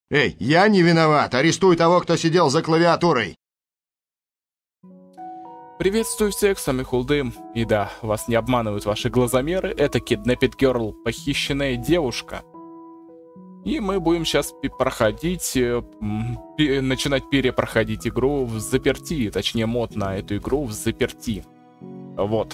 Эй, я не виноват! Арестуй того, кто сидел за клавиатурой! Приветствую всех, с вами Хулдым. И да, вас не обманывают ваши глазомеры, это Kidnapped Girl, похищенная девушка. И мы будем сейчас начинать перепроходить игру в заперти, точнее мод на эту игру в заперти. Вот.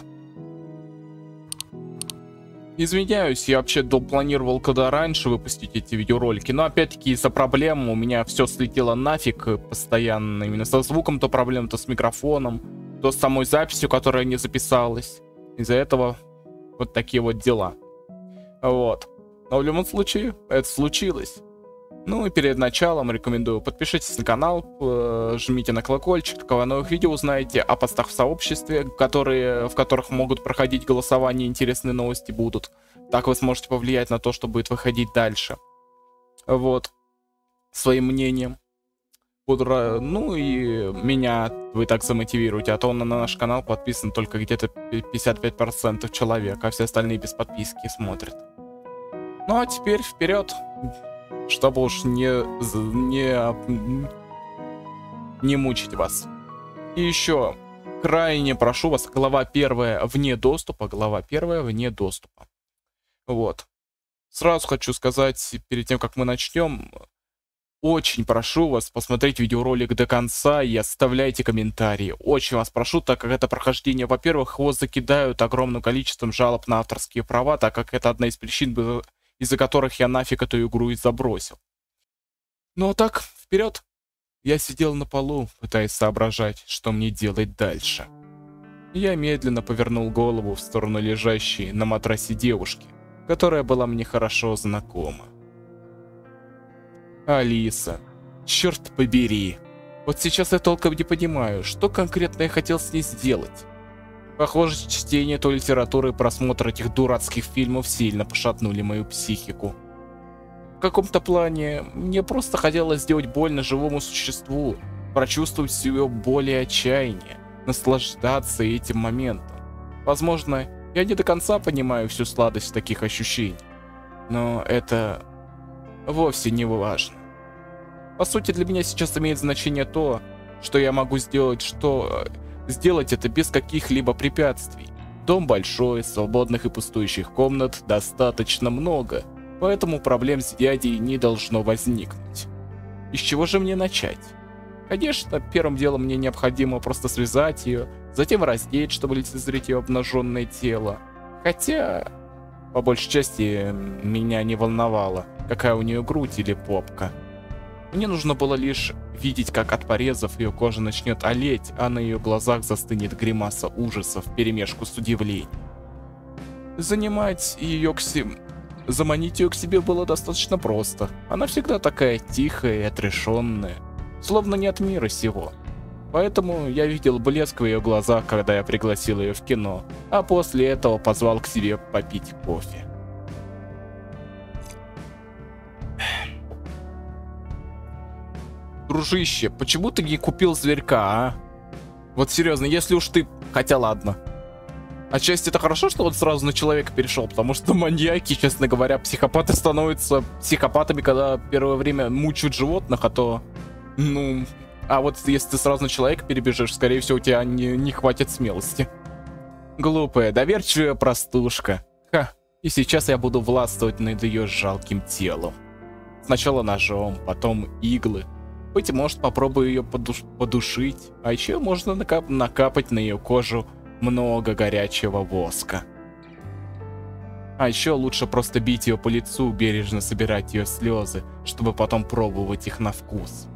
Извиняюсь, я вообще планировал когда раньше выпустить эти видеоролики, но опять-таки из-за проблем у меня все слетело нафиг постоянно, именно со звуком то проблем, то с микрофоном, то с самой записью, которая не записалась. Из-за этого вот такие вот дела. Вот. Но в любом случае, это случилось. Ну и перед началом рекомендую подпишитесь на канал, жмите на колокольчик, такого новых видео узнаете, о постах в сообществе, в которых могут проходить голосования, интересные новости будут. Так вы сможете повлиять на то, что будет выходить дальше. Вот. Своим мнением. Ну и меня вы так замотивируете, а то на наш канал подписан только где-то 55% человек, а все остальные без подписки смотрят. Ну а теперь вперед, чтобы уж не мучить вас. И еще крайне прошу вас, глава 1 вне доступа, Вот. Сразу хочу сказать, перед тем, как мы начнем, очень прошу вас посмотреть видеоролик до конца и оставляйте комментарии. Очень вас прошу, так как это прохождение, во-первых, его закидают огромным количеством жалоб на авторские права, так как это одна из причин, из-за которых я нафиг эту игру и забросил. Ну а так, вперед! Я сидел на полу, пытаясь соображать, что мне делать дальше. Я медленно повернул голову в сторону лежащей на матрасе девушки, которая была мне хорошо знакома. Алиса. Черт побери. Вот сейчас я толком не понимаю, что конкретно я хотел с ней сделать. Похоже, чтение той литературы и просмотр этих дурацких фильмов сильно пошатнули мою психику. В каком-то плане мне просто хотелось сделать больно живому существу, прочувствовать всю ее боль и отчаяние, наслаждаться этим моментом. Возможно, я не до конца понимаю всю сладость таких ощущений, но это вовсе не важно. По сути, для меня сейчас имеет значение то, что я могу сделать это без каких-либо препятствий. Дом большой, свободных и пустующих комнат достаточно много, поэтому проблем с дядей не должно возникнуть. И с чего же мне начать? Конечно, первым делом мне необходимо просто связать ее, затем раздеть, чтобы лицезреть ее обнаженное тело. Хотя, по большей части, меня не волновало, какая у нее грудь или попка. Мне нужно было лишь видеть, как от порезов ее кожа начнет олеть, а на ее глазах застынет гримаса ужаса вперемешку с удивлением. Заманить ее к себе было достаточно просто. Она всегда такая тихая и отрешенная, словно не от мира сего. Поэтому я видел блеск в ее глазах, когда я пригласил ее в кино, а после этого позвал к себе попить кофе. Дружище, почему ты не купил зверька, а? Вот серьезно, если уж ты... Хотя ладно. Отчасти это хорошо, что он сразу на человека перешел, потому что маньяки, честно говоря, психопаты становятся психопатами, когда первое время мучают животных, а то... Ну... А вот если ты сразу на человека перебежишь, скорее всего, у тебя не хватит смелости. Глупая, доверчивая простушка. Ха, и сейчас я буду властвовать над ее жалким телом. Сначала ножом, потом иглы. Быть может, попробую ее подушить, а еще можно накапать на ее кожу много горячего воска. А еще лучше просто бить ее по лицу, бережно собирать ее слезы, чтобы потом пробовать их на вкус.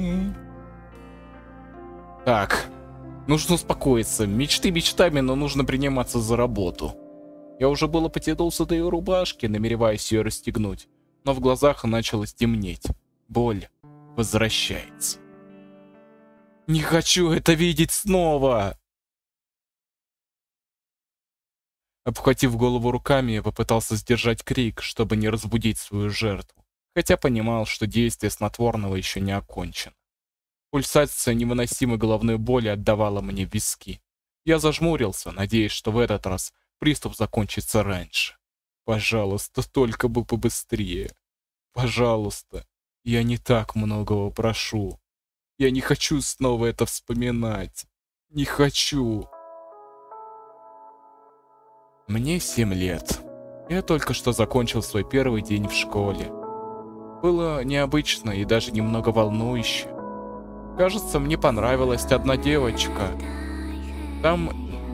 Так, нужно успокоиться. Мечты мечтами, но нужно приниматься за работу. Я уже было потянулся до ее рубашки, намереваясь ее расстегнуть, но в глазах начало темнеть. Боль возвращается. Не хочу это видеть снова! Обхватив голову руками, я попытался сдержать крик, чтобы не разбудить свою жертву, хотя понимал, что действие снотворного еще не окончено. Пульсация невыносимой головной боли отдавала мне в виски. Я зажмурился, надеясь, что в этот раз приступ закончится раньше. Пожалуйста, только бы побыстрее. Пожалуйста. Я не так многого прошу. Я не хочу снова это вспоминать. Не хочу. Мне 7 лет. Я только что закончил свой первый день в школе. Было необычно и даже немного волнующе. Кажется, мне понравилась одна девочка. Там...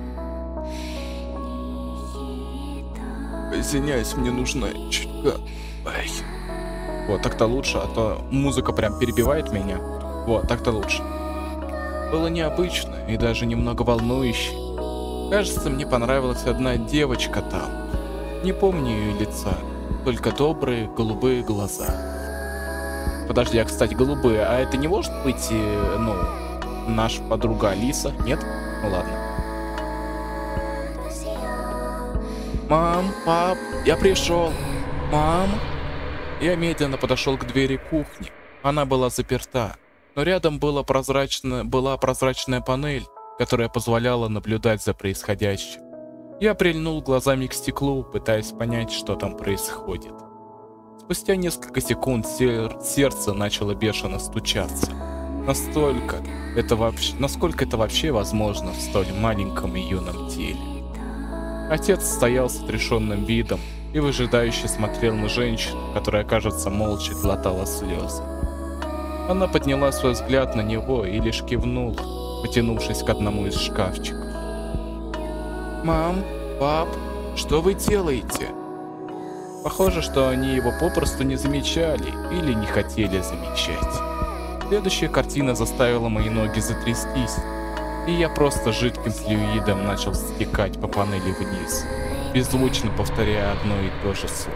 Извиняюсь, мне нужно чуть... Ай. Вот, так-то лучше, а то музыка прям перебивает меня. Вот, так-то лучше. Было необычно и даже немного волнующе. Кажется, мне понравилась одна девочка там. Не помню ее лица, только добрые голубые глаза. Подожди, а кстати, голубые, а это не может быть, наша подруга Алиса? Нет? Ну ладно. Мам, пап, я пришел. Мам? Я медленно подошел к двери кухни. Она была заперта, но рядом была прозрачная панель, которая позволяла наблюдать за происходящим. Я прильнул глазами к стеклу, пытаясь понять, что там происходит. Спустя несколько секунд сердце начало бешено стучаться. Насколько это вообще возможно в столь маленьком и юном теле? Отец стоял с отрешенным видом и выжидающе смотрел на женщину, которая, кажется, молча глотала слезы. Она подняла свой взгляд на него и лишь кивнула, потянувшись к одному из шкафчиков. «Мам, пап, что вы делаете?» Похоже, что они его попросту не замечали или не хотели замечать. Следующая картина заставила мои ноги затрястись, и я просто жидким флюидом начал стекать по панели вниз, беззвучно повторяя одно и то же слово.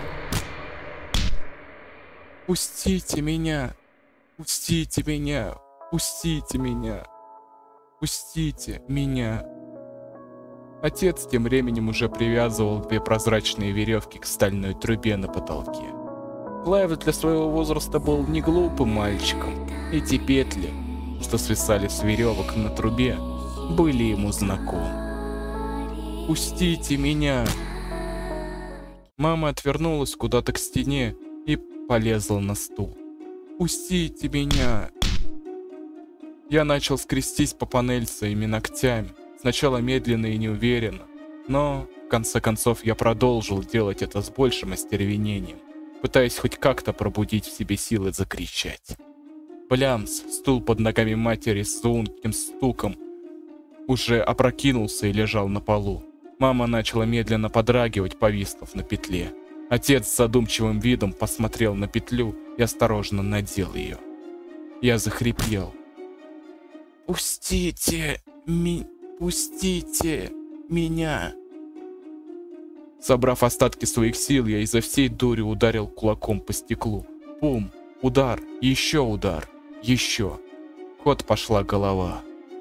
«Пустите меня! Пустите меня! Пустите меня! Пустите меня!» Отец тем временем уже привязывал 2 прозрачные веревки к стальной трубе на потолке. Клайв для своего возраста был не глупым мальчиком. Эти петли, что свисали с веревок на трубе, были ему знакомы. «Пустите меня!» Мама отвернулась куда-то к стене и полезла на стул. «Пустите меня!» Я начал скрестись по панели своими ногтями. Сначала медленно и неуверенно, но в конце концов я продолжил делать это с большим остервенением, пытаясь хоть как-то пробудить в себе силы закричать. Блямс, стул под ногами матери с звонким стуком уже опрокинулся и лежал на полу. Мама начала медленно подрагивать, повиснув на петле. Отец с задумчивым видом посмотрел на петлю и осторожно надел ее. Я захрипел. «Пустите меня! Пустите меня!» Собрав остатки своих сил, я изо всей дури ударил кулаком по стеклу. Бум! Удар! Еще удар! Еще! В ход пошла голова.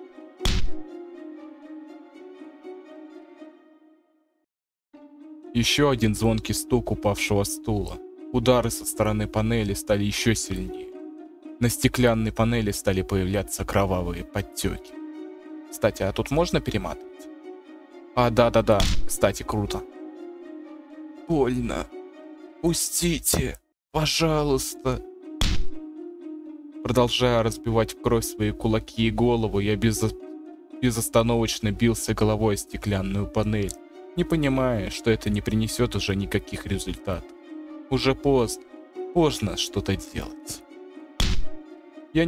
Еще один звонкий стук упавшего стула. Удары со стороны панели стали еще сильнее. На стеклянной панели стали появляться кровавые подтеки. Кстати, а тут можно перематывать? А, да-да-да, кстати, круто. «Больно. Пустите, пожалуйста». Продолжая разбивать в кровь свои кулаки и голову, я безостановочно бился головой о стеклянную панель, не понимая, что это не принесет уже никаких результатов. Уже поздно что-то делать. Я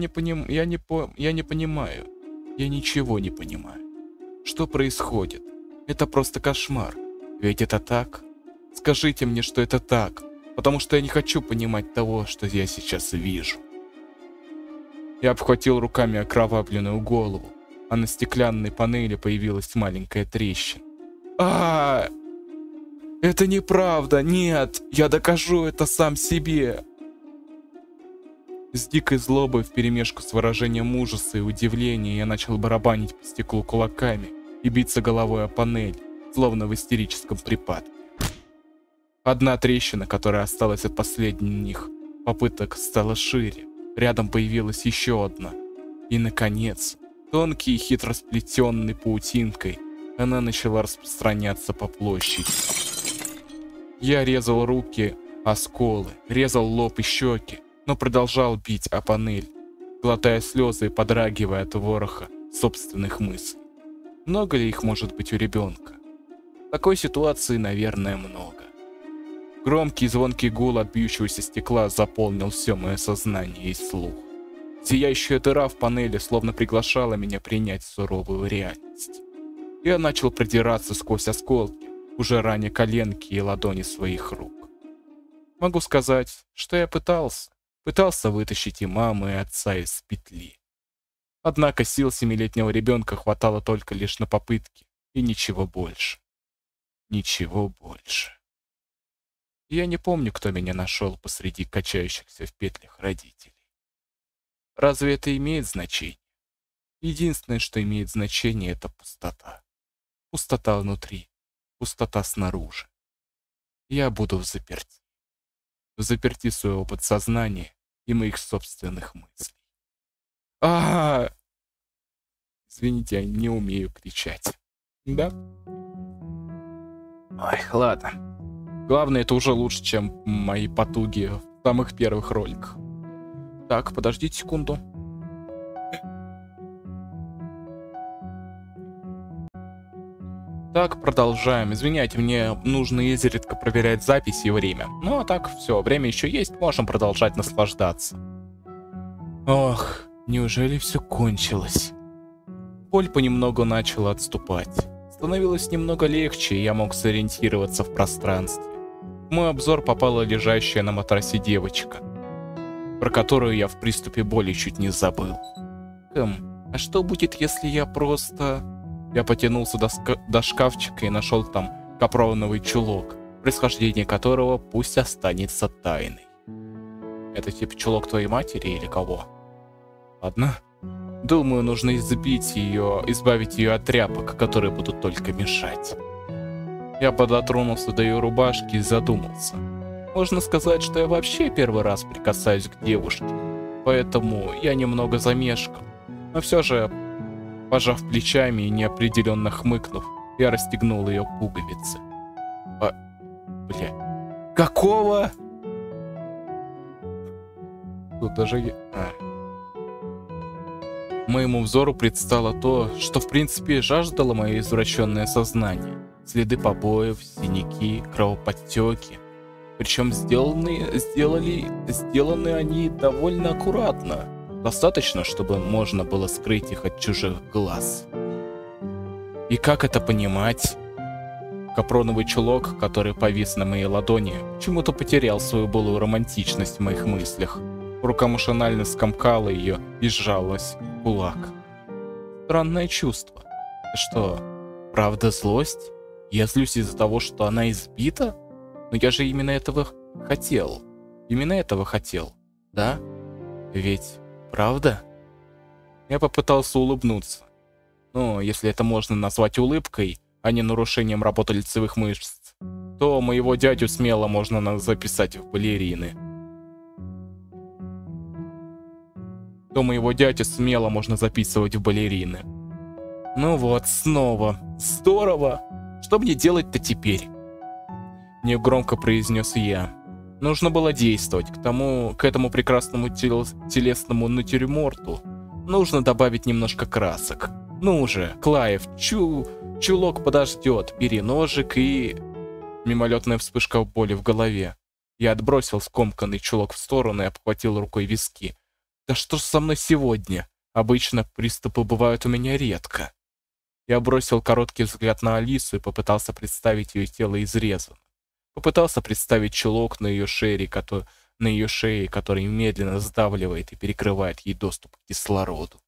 ничего не понимаю. Что происходит? Это просто кошмар. Ведь это так? Скажите мне, что это так, потому что я не хочу понимать того, что я сейчас вижу. Я обхватил руками окровавленную голову, а на стеклянной панели появилась маленькая трещина. Это неправда, нет, я докажу это сам себе. С дикой злобой вперемешку с выражением ужаса и удивления я начал барабанить по стеклу кулаками и биться головой о панель, словно в истерическом припадке. Одна трещина, которая осталась от последних попыток, стала шире. Рядом появилась еще одна. И, наконец, тонкой и хитро сплетенной паутинкой, она начала распространяться по площади. Я резал руки о сколы, резал лоб и щеки, но продолжал бить о панель, глотая слезы и подрагивая от вороха собственных мыслей. Много ли их может быть у ребенка? В такой ситуации, наверное, много. Громкий звонкий гул от бьющегося стекла заполнил все мое сознание и слух. Зияющая дыра в панели словно приглашала меня принять суровую реальность. Я начал продираться сквозь осколки, уже раня коленки и ладони своих рук. Могу сказать, что я пытался вытащить и маму, и отца из петли. Однако сил 7-летнего ребенка хватало только лишь на попытки, и ничего больше. Ничего больше. Я не помню, кто меня нашел посреди качающихся в петлях родителей. Разве это имеет значение? Единственное, что имеет значение, это пустота. Пустота внутри, пустота снаружи. Я буду в заперти. В заперти своего подсознания и моих собственных мыслей. Извините, я не умею кричать. Да? Ой, ладно. Главное, это уже лучше, чем мои потуги в самых первых роликах. Так, подождите секунду. Так, продолжаем. Извиняйте, мне нужно изредка проверять записи и время. Ну а так, все, время еще есть, можем продолжать наслаждаться. Ох, неужели все кончилось? Боль понемногу начала отступать. Становилось немного легче, и я мог сориентироваться в пространстве. В мой обзор попала лежащая на матрасе девочка, про которую я в приступе боли чуть не забыл. А что будет, если я просто... Я потянулся до шкафчика и нашел там капроновый чулок, происхождение которого пусть останется тайной. Это типа чулок твоей матери или кого? Ладно. Думаю, нужно избавить ее от тряпок, которые будут только мешать. Я дотронулся до ее рубашки и задумался. Можно сказать, что я вообще первый раз прикасаюсь к девушке, поэтому я немного замешкал. Но все же, пожав плечами и неопределенно хмыкнув, я расстегнул ее пуговицы. Какого? Тут даже... Моему взору предстало то, что в принципе жаждало мое извращенное сознание. Следы побоев, синяки, кровоподтеки. Причем сделаны они довольно аккуратно. Достаточно, чтобы можно было скрыть их от чужих глаз. И как это понимать? Капроновый чулок, который повис на моей ладони, почему-то потерял свою былую романтичность в моих мыслях. Рука машинально скомкала ее и сжалась в кулак. Странное чувство. Что, правда злость? Я злюсь из-за того, что она избита? Но я же именно этого хотел. Именно этого хотел, да? Ведь правда? Я попытался улыбнуться. Но если это можно назвать улыбкой, а не нарушением работы лицевых мышц, то моего дядю смело можно записать в балерины. Можно записывать в балерины. Ну вот, снова. Здорово! Что мне делать-то теперь? Негромко произнес я. Нужно было действовать. К этому прекрасному телесному натюрморту нужно добавить немножко красок. Ну уже, Клаев, чулок подождет. Бери ножик и... Мимолетная вспышка боли в голове. Я отбросил скомканный чулок в сторону и обхватил рукой виски. Да что ж со мной сегодня? Обычно приступы бывают у меня редко. Я бросил короткий взгляд на Алису и попытался представить ее тело изрезанным. Попытался представить чулок на ее шее, который медленно сдавливает и перекрывает ей доступ к кислороду.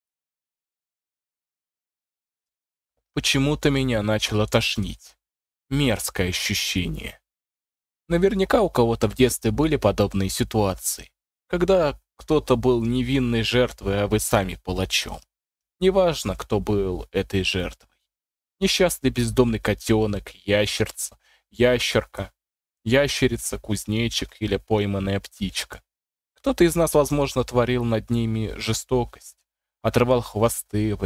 Почему-то меня начало тошнить. Мерзкое ощущение. Наверняка у кого-то в детстве были подобные ситуации, когда кто-то был невинной жертвой, а вы сами палачом. Неважно, кто был этой жертвой. Несчастный бездомный котенок, ящерка, кузнечик или пойманная птичка. Кто-то из нас, возможно, творил над ними жестокость. Отрывал хвосты,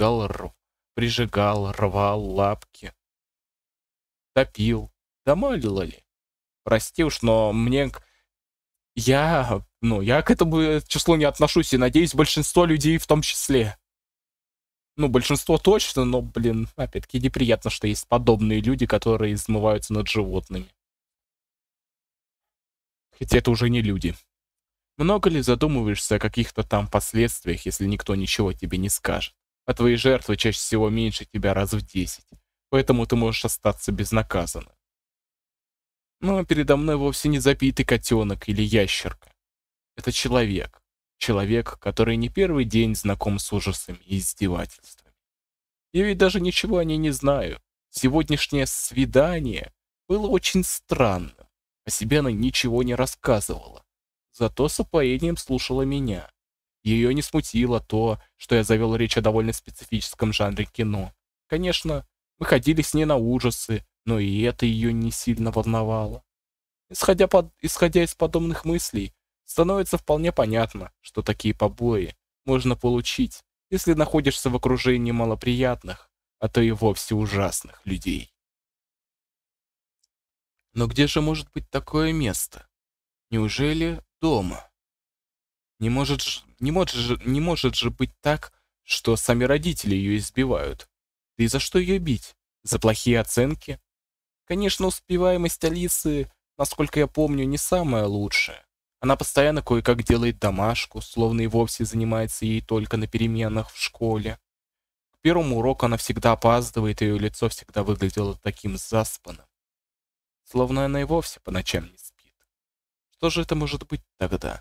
рвал лапки. Топил. Да мало ли. Прости уж, но мне Я к этому числу не отношусь, и надеюсь, большинство людей в том числе. Ну, большинство точно, но, блин, опять-таки неприятно, что есть подобные люди, которые измываются над животными. Хотя это уже не люди. Много ли задумываешься о каких-то там последствиях, если никто ничего тебе не скажет? А твои жертвы чаще всего меньше тебя раз в 10, поэтому ты можешь остаться безнаказанным. Но передо мной вовсе не забитый котенок или ящерка. Это человек. Человек, который не первый день знаком с ужасами и издевательствами. Я ведь даже ничего о ней не знаю. Сегодняшнее свидание было очень странным. О себе она ничего не рассказывала. Зато с упоением слушала меня. Ее не смутило то, что я завел речь о довольно специфическом жанре кино. Конечно, мы ходили с ней на ужасы, но и это ее не сильно волновало. Исходя из подобных мыслей, становится вполне понятно, что такие побои можно получить, если находишься в окружении малоприятных, а то и вовсе ужасных людей. Но где же может быть такое место? Неужели дома? Не может же быть так, что сами родители ее избивают. Да и за что ее бить? За плохие оценки? Конечно, успеваемость Алисы, насколько я помню, не самая лучшая. Она постоянно кое-как делает домашку, словно и вовсе занимается ей только на переменах в школе. К первому уроку она всегда опаздывает, и ее лицо всегда выглядело таким заспанным. Словно она и вовсе по ночам не спит. Что же это может быть тогда?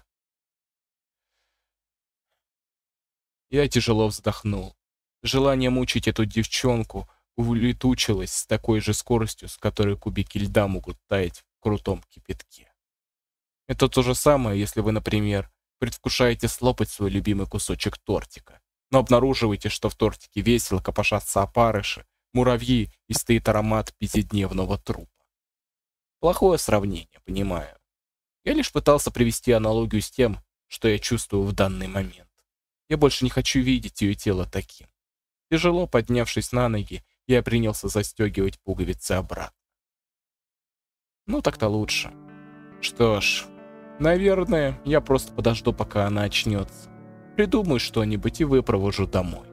Я тяжело вздохнул. Желание мучить эту девчонку улетучилось с такой же скоростью, с которой кубики льда могут таять в крутом кипятке. Это то же самое, если вы, например, предвкушаете слопать свой любимый кусочек тортика, но обнаруживаете, что в тортике весело копошатся опарыши, муравьи и стоит аромат пятидневного трупа. Плохое сравнение, понимаю. Я лишь пытался привести аналогию с тем, что я чувствую в данный момент. Я больше не хочу видеть ее тело таким. Тяжело поднявшись на ноги, я принялся застегивать пуговицы обратно. Ну так-то лучше. Что ж, наверное, я просто подожду, пока она очнется. Придумаю что-нибудь и выпровожу домой.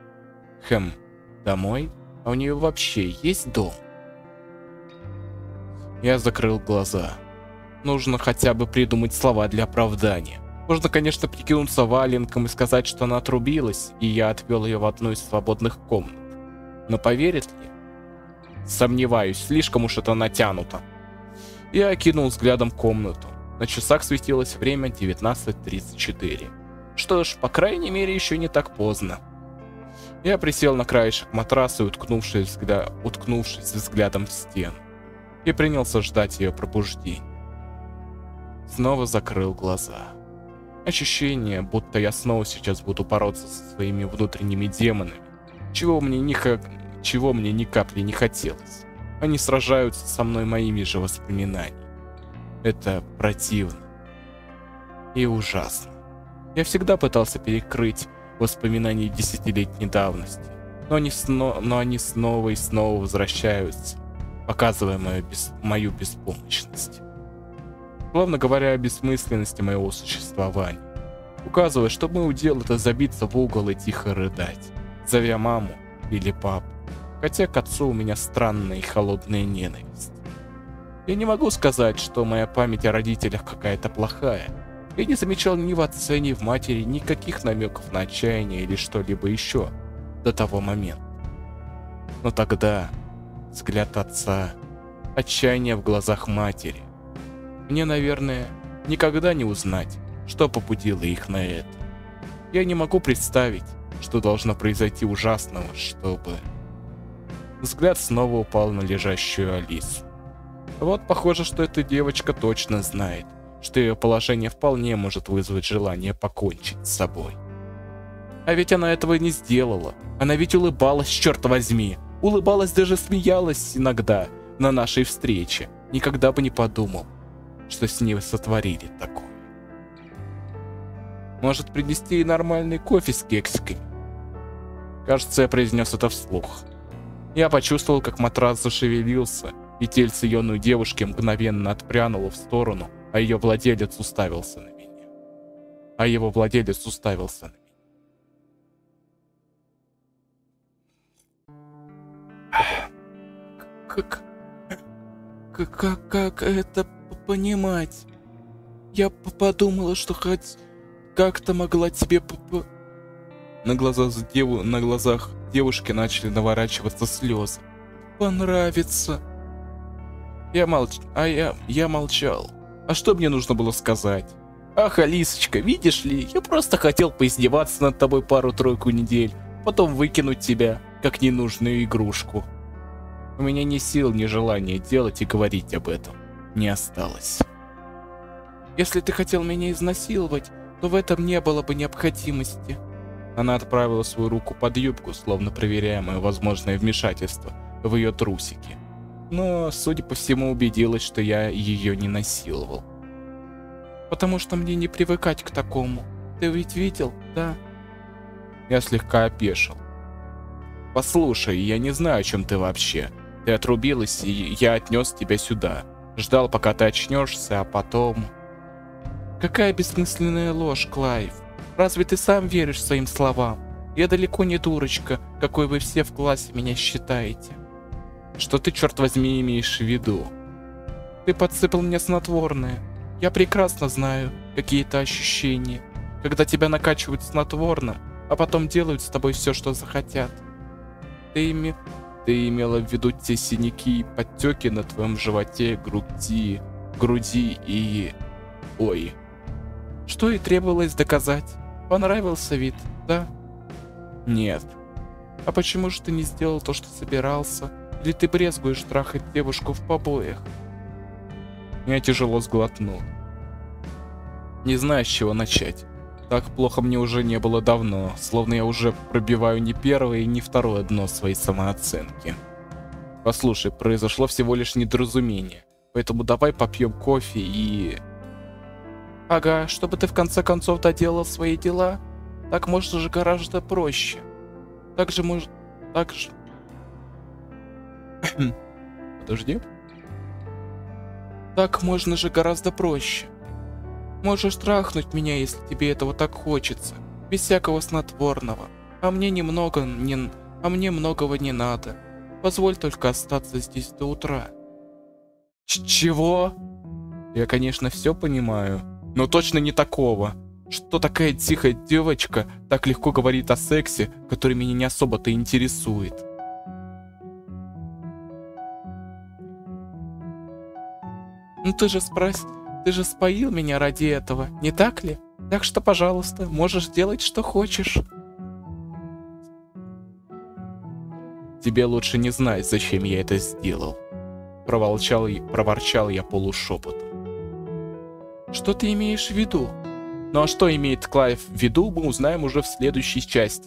Домой? А у нее вообще есть дом? Я закрыл глаза. Нужно хотя бы придумать слова для оправдания. Можно, конечно, прикинуться валенком и сказать, что она отрубилась, и я отвел ее в одну из свободных комнат. Но поверит ли? Сомневаюсь, слишком уж это натянуто. Я окинул взглядом комнату. На часах светилось время 19:34. Что ж, по крайней мере, еще не так поздно. Я присел на краешек матраса и, уткнувшись взглядом в стену, и принялся ждать ее пробуждения. Снова закрыл глаза. Ощущение, будто я снова сейчас буду бороться со своими внутренними демонами, чего мне ни капли не хотелось. Они сражаются со мной моими же воспоминаниями. Это противно и ужасно. Я всегда пытался перекрыть воспоминания десятилетней давности, но они снова и снова возвращаются, показывая мою беспомощность. Главное говоря о бессмысленности моего существования, указывая, что мой удел — это забиться в угол и тихо рыдать, зовя маму или папу, хотя к отцу у меня странная и холодная ненависть. Я не могу сказать, что моя память о родителях какая-то плохая. Я не замечал ни в отце, ни в матери никаких намеков на отчаяние или что-либо еще до того момента. Но тогда взгляд отца, отчаяние в глазах матери. Мне, наверное, никогда не узнать, что побудило их на это. Я не могу представить, что должно произойти ужасного, чтобы... Взгляд снова упал на лежащую Алису. Вот похоже, что эта девочка точно знает, что ее положение вполне может вызвать желание покончить с собой. А ведь она этого не сделала. Она ведь улыбалась, черт возьми. Улыбалась, даже смеялась иногда на нашей встрече. Никогда бы не подумал, что с ней сотворили такое. Может, принести ей нормальный кофе с кексиками? Кажется, я произнес это вслух. Я почувствовал, как матрас зашевелился, и тельце юной девушки мгновенно отпрянуло в сторону, а ее владелец уставился на меня. А его владелец уставился на меня. Как это понимать? Я подумала, что хоть как-то могла тебе На глазах девушки начали наворачиваться слезы. Понравится. Я молчал. А что мне нужно было сказать? Ах, Алисочка, видишь ли, я просто хотел поиздеваться над тобой пару-тройку недель, потом выкинуть тебя, как ненужную игрушку. У меня ни сил, ни желания делать и говорить об этом не осталось. Если ты хотел меня изнасиловать, то в этом не было бы необходимости. Она отправила свою руку под юбку, словно проверяя мое возможное вмешательство в ее трусики. Но, судя по всему, убедилась, что я ее не насиловал. Потому что мне не привыкать к такому. Ты ведь видел, да? Я слегка опешил. Послушай, я не знаю, о чем ты вообще. Ты отрубилась, и я отнес тебя сюда. Ждал, пока ты очнешься, а потом... Какая бессмысленная ложь, Клайв. Разве ты сам веришь своим словам? Я далеко не дурочка, какой вы все в классе меня считаете. Что ты, черт возьми, имеешь в виду? Ты подсыпал мне снотворное. Я прекрасно знаю, какие это ощущения, когда тебя накачивают снотворным, а потом делают с тобой все, что захотят. Ты имела в виду те синяки и подтеки на твоем животе, груди и... Ой. Что и требовалось доказать. Понравился вид, да? Нет. А почему же ты не сделал то, что собирался? Или ты брезгуешь трахать девушку в побоях? Я тяжело сглотнул. Не знаю, с чего начать. Так плохо мне уже не было давно, словно я уже пробиваю не первое и не второе дно своей самооценки. Послушай, произошло всего лишь недоразумение, поэтому давай попьем кофе и... Ага, чтобы ты в конце концов доделал свои дела? Так можно же гораздо проще. Подожди. Так можно же гораздо проще. Можешь трахнуть меня, если тебе этого так хочется, без всякого снотворного. А мне многого не надо. Позволь только остаться здесь до утра. Чего? Я, конечно, все понимаю, но точно не такого. Что такая тихая девочка так легко говорит о сексе, который меня не особо-то интересует. Ну ты же споил меня ради этого, не так ли? Так что, пожалуйста, можешь делать, что хочешь. Тебе лучше не знать, зачем я это сделал. Проворчал я полушепотом. Что ты имеешь в виду? Ну а что имеет Клайв в виду, мы узнаем уже в следующей части.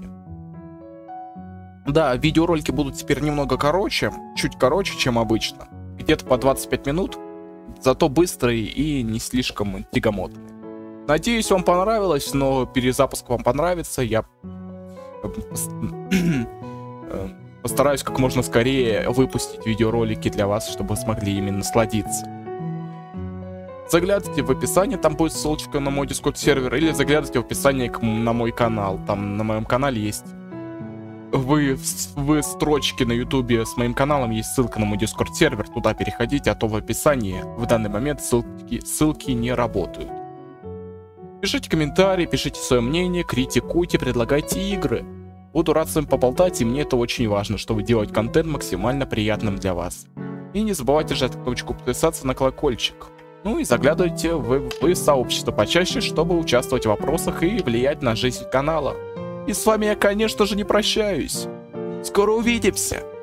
Да, видеоролики будут теперь немного короче, чуть короче, чем обычно. Где-то по 25 минут, зато быстрые и не слишком тягомотные. Надеюсь, вам понравилось, но перезапуск вам понравится. Я постараюсь как можно скорее выпустить видеоролики для вас, чтобы вы смогли ими насладиться. Заглядывайте в описание, там будет ссылочка на мой Discord сервер, или заглядывайте в описание на мой канал. Там на моем канале есть в строчке на ютубе с моим каналом есть ссылка на мой Discord сервер, туда переходите, а то в описании в данный момент ссылки не работают. Пишите комментарии, пишите свое мнение, критикуйте, предлагайте игры. Буду рад с вами поболтать, и мне это очень важно, чтобы делать контент максимально приятным для вас. И не забывайте жать кнопочку подписаться на колокольчик. Ну и заглядывайте в сообщество почаще, чтобы участвовать в вопросах и влиять на жизнь канала. И с вами я, конечно же, не прощаюсь. Скоро увидимся!